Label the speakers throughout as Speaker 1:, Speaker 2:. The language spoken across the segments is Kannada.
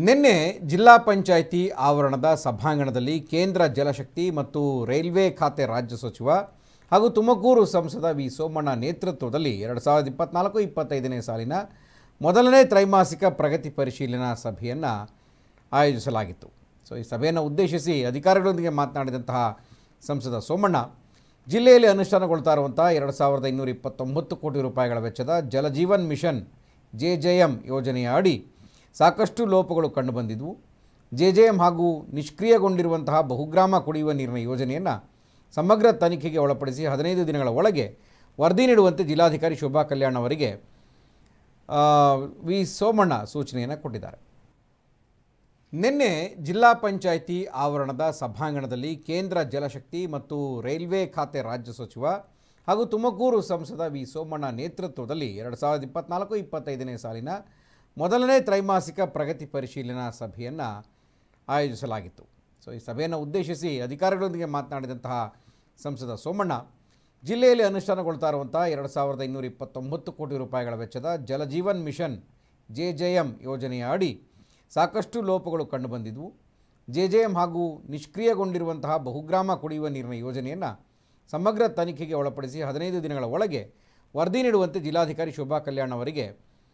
Speaker 1: ನಿನ್ನೆ ಜಿಲ್ಲಾ ಪಂಚಾಯಿತಿ ಆವರಣದ ಸಭಾಂಗಣದಲ್ಲಿ ಕೇಂದ್ರ ಜಲಶಕ್ತಿ ಮತ್ತು ರೈಲ್ವೆ ಖಾತೆ ರಾಜ್ಯ ಸಚಿವ ಹಾಗೂ ತುಮಕೂರು ಸಂಸದ ವಿ ಸೋಮಣ್ಣ ನೇತೃತ್ವದಲ್ಲಿ 2024-25ನೇ ಸಾಲಿನ ಮೊದಲನೇ ತ್ರೈಮಾಸಿಕ ಪ್ರಗತಿ ಪರಿಶೀಲನಾ ಸಭೆಯನ್ನು ಆಯೋಜಿಸಲಾಗಿತ್ತು. ಈ ಸಭೆಯನ್ನು ಉದ್ದೇಶಿಸಿ ಅಧಿಕಾರಿಗಳೊಂದಿಗೆ ಮಾತನಾಡಿದಂತಹ ಸಂಸದ ಸೋಮಣ್ಣ, ಜಿಲ್ಲೆಯಲ್ಲಿ ಅನುಷ್ಠಾನಗೊಳ್ತಾ ಇರುವಂಥ 2229 ಕೋಟಿ ರೂಪಾಯಿಗಳ ವೆಚ್ಚದ ಜಲಜೀವನ್ ಮಿಷನ್ JJM ಯೋಜನೆಯ ಅಡಿ ಸಾಕಷ್ಟು ಲೋಪಗಳು ಕಂಡುಬಂದಿದ್ವು. JJM ಹಾಗೂ ನಿಷ್ಕ್ರಿಯಗೊಂಡಿರುವಂತಹ ಬಹುಗ್ರಾಮ ಕುಡಿಯುವ ನೀರಿನ ಯೋಜನೆಯನ್ನು ಸಮಗ್ರ ತನಿಖೆಗೆ ಒಳಪಡಿಸಿ 15 ದಿನಗಳ ಒಳಗೆ ವರದಿ ನೀಡುವಂತೆ ಜಿಲ್ಲಾಧಿಕಾರಿ ಶೋಭಾ ಕಲ್ಯಾಣ್ ಅವರಿಗೆ ವಿ ಸೋಮಣ್ಣ ಸೂಚನೆಯನ್ನು ಕೊಟ್ಟಿದ್ದಾರೆ. ನಿನ್ನೆ ಜಿಲ್ಲಾ ಪಂಚಾಯಿತಿ ಆವರಣದ ಸಭಾಂಗಣದಲ್ಲಿ ಕೇಂದ್ರ ಜಲಶಕ್ತಿ ಮತ್ತು ರೈಲ್ವೆ ಖಾತೆ ರಾಜ್ಯ ಸಚಿವ ಹಾಗೂ ತುಮಕೂರು ಸಂಸದ ವಿ ಸೋಮಣ್ಣ ನೇತೃತ್ವದಲ್ಲಿ 2024-25ನೇ ಸಾಲಿನ ಮೊದಲನೇ ತ್ರೈಮಾಸಿಕ ಪ್ರಗತಿ ಪರಿಶೀಲನಾ ಸಭೆಯನ್ನು ಆಯೋಜಿಸಲಾಗಿತ್ತು. ಈ ಸಭೆಯನ್ನು ಉದ್ದೇಶಿಸಿ ಅಧಿಕಾರಿಗಳೊಂದಿಗೆ ಮಾತನಾಡಿದಂತಹ ಸಂಸದ ಸೋಮಣ್ಣ, ಜಿಲ್ಲೆಯಲ್ಲಿ ಅನುಷ್ಠಾನಗೊಳ್ತಾ ಇರುವಂಥ 2229 ಕೋಟಿ ರೂಪಾಯಿಗಳ ವೆಚ್ಚದ ಜಲಜೀವನ್ ಮಿಷನ್ JJM ಯೋಜನೆಯ ಅಡಿ ಸಾಕಷ್ಟು ಲೋಪಗಳು ಕಂಡುಬಂದಿದ್ವು. JJM ಹಾಗೂ ನಿಷ್ಕ್ರಿಯಗೊಂಡಿರುವಂತಹ ಬಹುಗ್ರಾಮ ಕುಡಿಯುವ ನೀರಿನ ಯೋಜನೆಯನ್ನು ಸಮಗ್ರ ತನಿಖೆಗೆ ಒಳಪಡಿಸಿ 15 ದಿನಗಳ ಒಳಗೆ ವರದಿ ನೀಡುವಂತೆ ಜಿಲ್ಲಾಧಿಕಾರಿ ಶೋಭಾ ಕಲ್ಯಾಣ್ ಅವರಿಗೆ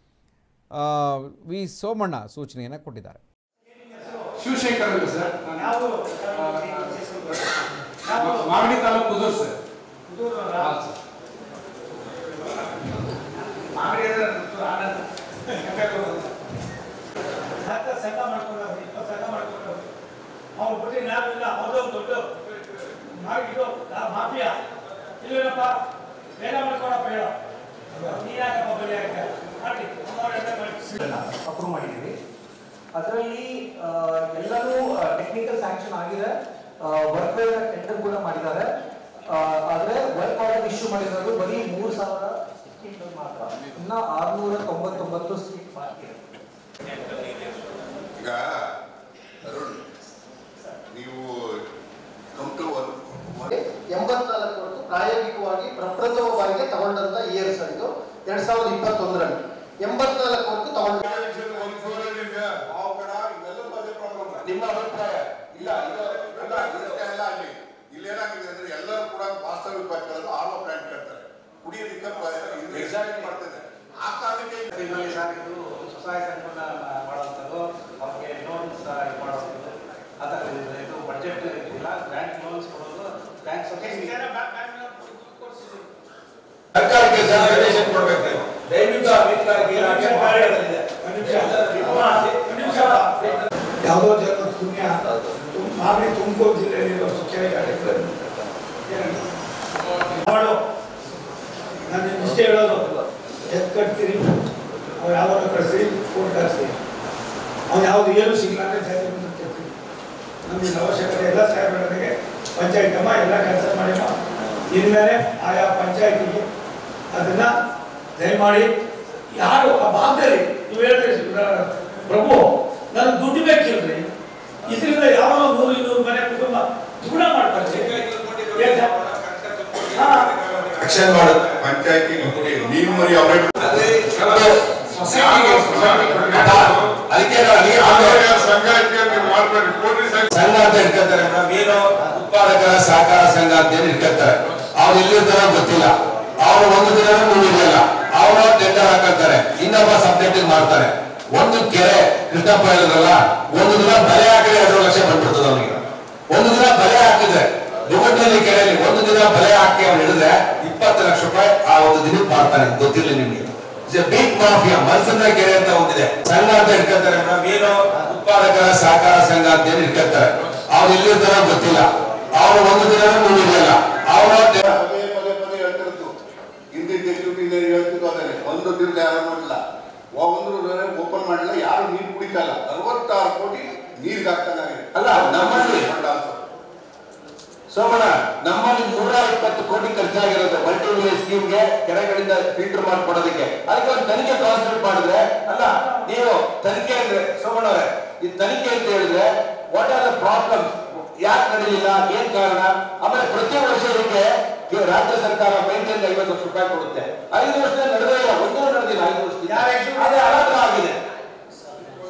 Speaker 1: ವಿ ಸೋಮಣ್ಣ ಸೂಚನೆಯನ್ನು ಕೊಟ್ಟಿದ್ದಾರೆ.
Speaker 2: ಶಿವಶೇಖರ್ ಸರ್, ಮಾಗಡಿ ತಾಲೂಕು ಕುದೂರು ಸರ್.
Speaker 3: ಅಪ್ರೂವ್ ಮಾಡಿದ್ದೀವಿ. ಅದರಲ್ಲಿ ಎಲ್ಲರೂ ಟೆಕ್ನಿಕಲ್ ಸ್ಯಾಂಕ್ಷನ್ ಆಗಿದೆ, ವರ್ಕ್ ಟೆಂಡರ್ ಕೂಡ ಮಾಡಿದ್ದಾರೆ. ಆದರೆ ವರ್ಕ್ ಆರ್ಡರ್ ಇಶ್ಯೂ ಮಾಡಿರೋದು ಬರೀ 3000 ಸ್ಕೀಮ್ಗಳು ಮಾತ್ರ, ಇನ್ನು 699 ಸ್ಕೀಮ್ ಬಾಕಿ ಇದೆ.
Speaker 4: ಈಗ ನೀವು
Speaker 5: 84 ಪ್ರಾಯೋಗಿಕವಾಗಿ ಪ್ರಪ್ರಥಮ ಬಾರಿಗೆ ತಗೊಂಡಂತ ಇಯರ್ ಸರ್ ಇದು 2021ರಲ್ಲಿ 84 ತಗೊಂಡ.
Speaker 4: ನಿಮ್ಮ ಅಭಿಪ್ರಾಯ ಇಲ್ಲ ಇಲ್ಲ ಅಲ್ಲಿ ಇಲ್ಲೇನಾಗಿದೆ ಅಂದ್ರೆ ಎಲ್ಲರೂ ಕೂಡ ವಾಸ್ತವಿಕವಾಗಿ ಕೇಳೋದು ಆರ್ವ ಪ್ಲಾಂಟ್ ಕೇಳ್ತಾರೆ, ಕುಡಿಯೋದಕ್ಕೆ ಎಕ್ಸಾಕ್ಟ್ ಮಾಡ್ತಿದೆ. ಆ ಕಾರಣಕ್ಕೆ
Speaker 3: ಇದು ಸ್ವಸಹಾಯ ಸಂಪನ್ನ ಮಾಡುವಂಥದ್ದು, ಅವ್ರಿಗೆ ಲೋನ್ಸ್ ಇದು ಮಾಡುವಂಥದ್ದು, ಆ ಥರ ಇದು ಬಜೆಟ್ ಇಲ್ಲ, ಬ್ಯಾಂಕ್ ಲೋನ್ಸ್ ಕೊಡೋದು, ಬ್ಯಾಂಕ್
Speaker 4: ಸರ್ಕಾರಕ್ಕೆ ನಿರ್ದೇಶನ ಕೊಡಬೇಕು.
Speaker 2: ಯಾವುದೋ ಜನ ಪುಣ್ಯ ಮಾಗಡಿ ತುಮಕೂರು ಜಿಲ್ಲೆಯಲ್ಲಿರೋ ಶಿಕ್ಷಣ ಮಾಡು. ನಾನು ಇಷ್ಟೇ ಹೇಳೋದು, ಎತ್ ಕಟ್ತೀರಿ, ಅವ್ರು ಯಾವಾಗ ಕಳಿಸಿ ಕೋರ್ಟ್ ಹಾಕ್ತೀರಿ, ಅವ್ನು ಯಾವುದು ಏನು ಸಿಗಲ್ಲ ಅಂದರೆ ಜಾತಿ ಬರ್ತೀವಿ. ನಮಗೆ ಅವಶ್ಯಕತೆ ಎಲ್ಲ ಸಾಹೇಬರಿಗೆ ಪಂಚಾಯತ್ ಅಮ್ಮ ಎಲ್ಲ ಕೆಲಸ ಮಾಡಿಮ್ಮ. ಇನ್ಮೇಲೆ ಆಯಾ ಪಂಚಾಯತಿಗೆ ಅದನ್ನು ದಯಮಾಡಿ ಯಾರು ಆ ಭಾಗದಲ್ಲಿ ನೀವು ಹೇಳ್ತೀರಿ ಪ್ರಭು ನಾನು ದುಡ್ಡು ಬೇಕಿಲ್ರಿ, ಇದರಿಂದ ಯಾವ 100-200 ಮನೆ ಕುಟುಂಬ ದುಡ್ಡ ಮಾಡ್ತಾರೆ.
Speaker 4: ಆಕ್ಷನ್ ಮಾಡೋದು ಪಂಚಾಯತಿ ನೀರು ಮರಿ
Speaker 6: ಸಂಘ ಅಂತ ಇಟ್ಕೊತಾರೆ, ಮೀನು ಉತ್ಪಾದಕರ ಸಹಕಾರ ಸಂಘ ಅಂತ ಇಟ್ಕೊತಾರೆ. ಅವ್ರು ಎಲ್ಲಿರ್ತಾರ ಗೊತ್ತಿಲ್ಲ, ಅವ್ರು ಒಂದು ದಿನ ನೋಡಿರಲ್ಲ, ಅವರು ಟೆಂಡರ್ ಹಾಕಂತಾರೆ, ಇನ್ನೊಬ್ಬ ಸಬ್ಜೆಕ್ಟ್ ಮಾಡ್ತಾರೆ. ಒಂದು ಕೆರೆ ಕೃಷ್ಣಪ್ಪ ಹೇಳಿದ್ರಲ್ಲ, ಒಂದು ದಿನ ಬಲೆ ಹಾಕಿದ್ರೆ 2 ಲಕ್ಷ ಬಂದ್ಬಿಡ್ತದೆ ಅವನಿಗೆ. ಒಂದು ದಿನ ಬಲೆ ಹಾಕಿದ್ರೆ ದುಗಡ್ನಲ್ಲಿ ಕೆರೆಯಲ್ಲಿ ಒಂದು ದಿನ ಬಲೆ ಹಾಕಿ ಅವ್ನು ಹಿಡಿದ್ರೆ 20 ಲಕ್ಷ ರೂಪಾಯಿ ಆ ಒಂದು ದಿನಕ್ಕೆ ಮಾಡ್ತಾನೆ. ಗೊತ್ತಿರಲಿ ನಿಮ್ಗೆ, ಬಿಗ್ ಮಾಫಿಯಾ ಮಲ್ಸಂದ್ರ ಕೆರೆ ಅಂತ ಒಂದಿದೆ. ಸಂಘ ಅಂತ ಇಟ್ಕೊತಾರೆ, ಮೀನು ಉತ್ಪಾದಕರ ಸಹಕಾರ ಸಂಘ ಅಂತ ಇಟ್ಕೊತಾರೆ. ಅವ್ರು ಎಲ್ಲಿರ್ತಾರ ಗೊತ್ತಿಲ್ಲ, ಅವ್ರು ಒಂದು ದಿನ ನೋಡಿರಲ್ಲ, ಅವರು
Speaker 4: ಪದೇ ಹೇಳ್ತಿರ್ತು. ಹಿಂದಿನ ಹೇಳ್ತಿದ್ದು ಅದೇ ಒಂದು ದಿನ ಯಾರು ಮಾಡಿಲ್ಲ, ಒಂದು ಓಪನ್ ಮಾಡಿಲ್ಲ, ಯಾರು ನೀರು ಕುಡಿತಲ್ಲ. 66 ಕೋಟಿ ನೀರಿಗೆ ಹಾಕ್ತಾನೆ.
Speaker 6: ಅಲ್ಲ, ನಮ್ಮಲ್ಲಿ ಸೋಮಣ್ಣ ನಮ್ಮಲ್ಲಿ 120 ಕೋಟಿ ಖರ್ಚಾಗಿರುತ್ತೆ ಮಲ್ಟಿ ಸ್ಕೀಮ್ಗೆ, ಕೆರೆಗಳಿಂದ ಫಿಲ್ಟರ್ ಮಾಡಿಕೊಡೋದಕ್ಕೆ. ಅದಕ್ಕೆ ಒಂದು ತನಿಖೆ ಕಾನ್ಸಂಟ್ರೇಟ್ ಮಾಡಿದ್ರೆ, ಅಲ್ಲ ನೀವು ತನಿಖೆ ಅಂದ್ರೆ ಸೋಮಣ್ಣವ್ರೆ, ಈ ತನಿಖೆ ಅಂತ ಹೇಳಿದ್ರೆ ವಾಟ್ ಆರ್ ದ ಪ್ರಾಬ್ಲಮ್ಸ್, ಯಾಕೆ ನಡೀಲಿಲ್ಲ, ಏನ್ ಕಾರಣ, ಆಮೇಲೆ ಪ್ರತಿ ವರ್ಷ ಇದಕ್ಕೆ ರಾಜ್ಯ ಸರ್ಕಾರ ಮೇಂಟೈನ್ 50 ಲಕ್ಷ ರೂಪಾಯಿ ಕೊಡುತ್ತೆ. 5 ವರ್ಷ ನಡೆದೇ ಇಲ್ಲ, ಒಂದೂ ನಡೆದಿಲ್ಲ. 5 ವರ್ಷ ಆಗಿದೆ.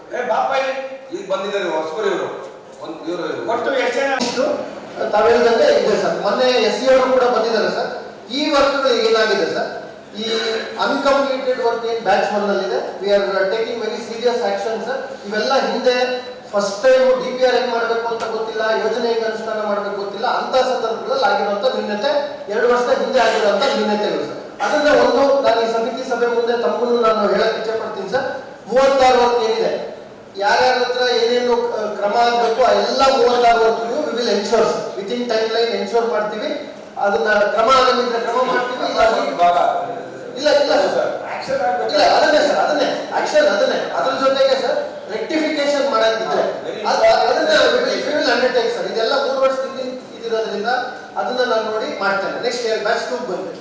Speaker 2: ಬಾಪ
Speaker 6: ಈಗ ಬಂದಿದ್ದಾರೆ ಹೊಸಬರು ಇವರು
Speaker 2: ಒಟ್ಟು ಎಷ್ಟು ಜನ
Speaker 5: ತಾವು ಹೇಳಿದಂತೆ ಇದೆ ಸರ್. ಮೊನ್ನೆ SC ಅವರು ಕೂಡ ಬಂದಿದ್ದಾರೆ ಸರ್. ಈ ವರ್ಕ್ಗಳು ಏನಾಗಿದೆ ಸರ್, ಈ ಅನ್ಕಂಪ್ಲೀಟೆಡ್ ವರ್ಕ್ ಏನ್ ಬ್ಯಾಚ್ 1 ನಲ್ಲಿದೆ, we are taking very serious action sir. ಇವೆಲ್ಲ ಹಿಂದೆ ಫಸ್ಟ್ ಟೈಮ್ DPR ಹೆಂಗ್ ಮಾಡಬೇಕು ಅಂತ ಗೊತ್ತಿಲ್ಲ, ಯೋಜನೆ ಹೆಂಗ್ ಅನುಷ್ಠಾನ ಮಾಡಬೇಕು ಗೊತ್ತಿಲ್ಲ, ಅಂತ ಸಂದರ್ಭಗಳಲ್ಲಿ ಆಗಿರುವಂತ ನ್ಯೂನತೆ 2 ವರ್ಷದ ಹಿಂದೆ ಆಗಿರುವಂತ ನ್ಯೂನತೆಗಳು ಸರ್. ಅದನ್ನ ಒಂದು ನಾನು ಈ ಸಮಿತಿ ಸಭೆ ಮುಂದೆ ತಮ್ಮನ್ನು ನಾನು ಹೇಳಕ್ ಇಚ್ಛೆ ಪಡ್ತೀನಿ ಸರ್. 36 ವರ್ಕ್ ಏನಿದೆ, ಯಾರ್ಯಾರ ಹತ್ರ ಏನೇನು ಕ್ರಮ ಆಗಬೇಕು ಆ ಎಲ್ಲ 36 ವರ್ಕ್ಗೂ we will ensure within timeline ensure ಮಾಡ್ತೀವಿ. ಅದನ್ನ ಕ್ರಮ ಆಗದಿದ್ರೆ ಕ್ರಮ ಮಾಡ್ತೀವಿ. ಇಲ್ಲ ಇಲ್ಲ ಸರ್, ಇಲ್ಲ ಅದನ್ನೇ ಸರ್, ಅದನ್ನೇ ಆಕ್ಷನ್, ಅದನ್ನೇ ಅದ್ರ ಜೊತೆಗೆ ಸರ್ ರೆಕ್ಟಿಫಿಕೇಶನ್ ಮಾಡಕ್ಕಿದ್ರೆ ಅದನ್ನ ಅಂಡರ್ಟೇಕ್ ಸರ್. ಇದೆಲ್ಲ 3 ವರ್ಷದಿಂದ ಇದಿರೋದ್ರಿಂದ ಅದನ್ನ ನಾನು ನೋಡಿ ಮಾಡ್ತೇನೆ. ನೆಕ್ಸ್ಟ್ ಬ್ಯಾಚ್ 2 ಬಂದೆ